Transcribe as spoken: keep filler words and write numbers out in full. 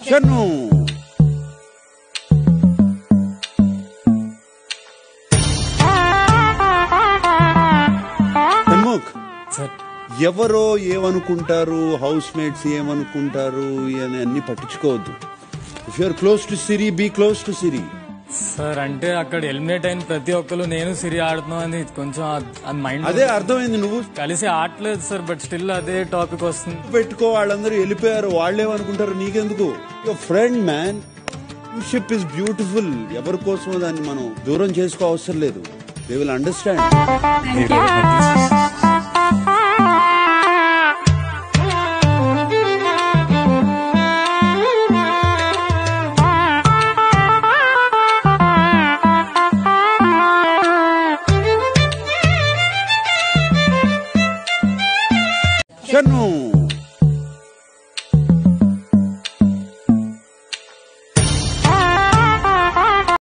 షన్ను షణ్ముఖ్ ఎవరో ఏమనుకుంటారు, house mates ఏమనుకుంటారు అని అన్ని పట్టించుకోవద్దు. If you're close to Siri, be close to Siri. Sir అంటే అక్కడ ఎలిమినేట్ అయిన ప్రతి ఒక్కరు నేను సిరి ఆడుతున్నాం అని కొంచెం మైండ్ అదే అర్థమైంది. నువ్వు కలిసి ఆడలేదు సార్, బట్ స్టిల్ అదే టాపిక్ వస్తుంది. పెట్టుకో, వాళ్ళందరూ వెళ్ళిపోయారు, వాళ్ళేమనుకుంటారు నీకెందుకు? Your friend man, friendship is beautiful. ఎవరి కోసమో దాన్ని మనం దూరం చేసుకో అవసరం లేదు. They will understand.